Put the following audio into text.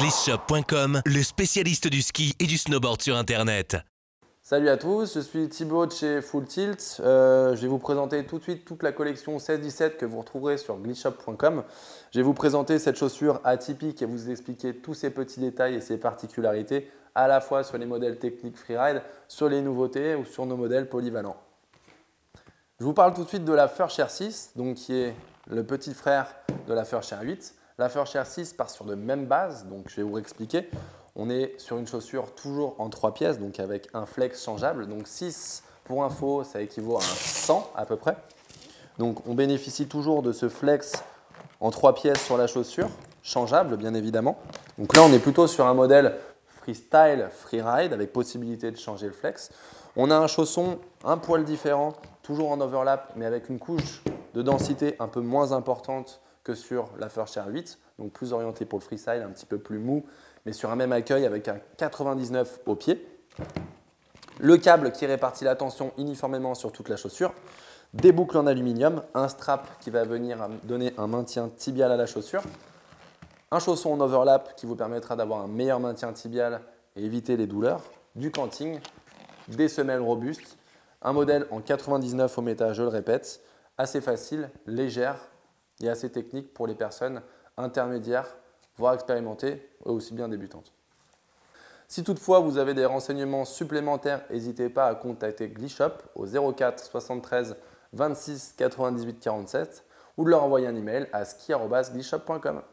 Glitchshop.com, le spécialiste du ski et du snowboard sur Internet. Salut à tous, je suis Thibaut de chez Full Tilt. Je vais vous présenter tout de suite toute la collection 16-17 que vous retrouverez sur glitchshop.com. Je vais vous présenter cette chaussure atypique et vous expliquer tous ces petits détails et ses particularités à la fois sur les modèles techniques freeride, sur les nouveautés ou sur nos modèles polyvalents. Je vous parle tout de suite de la Furshare 6, donc qui est le petit frère de la Furshare 8. La Furshare 6 part sur de même base, donc je vais vous expliquer. On est sur une chaussure toujours en 3 pièces, donc avec un flex changeable. Donc 6 pour info, ça équivaut à un 100 à peu près. Donc on bénéficie toujours de ce flex en 3 pièces sur la chaussure, changeable bien évidemment. Donc là on est plutôt sur un modèle freestyle, freeride avec possibilité de changer le flex. On a un chausson un poil différent, toujours en overlap, mais avec une couche de densité un peu moins importante que sur la Furshare 8, donc plus orienté pour le freestyle, un petit peu plus mou, mais sur un même accueil avec un 99 au pied. Le câble qui répartit la tension uniformément sur toute la chaussure. Des boucles en aluminium, un strap qui va venir donner un maintien tibial à la chaussure. Un chausson en overlap qui vous permettra d'avoir un meilleur maintien tibial et éviter les douleurs. Du canting, des semelles robustes. Un modèle en 99 au méta, je le répète, assez facile, légère et assez technique pour les personnes intermédiaires, voire expérimentées, ou aussi bien débutantes. Si toutefois vous avez des renseignements supplémentaires, n'hésitez pas à contacter Glitchshop au 04 73 26 98 47 ou de leur envoyer un email à ski@glitchshop.com.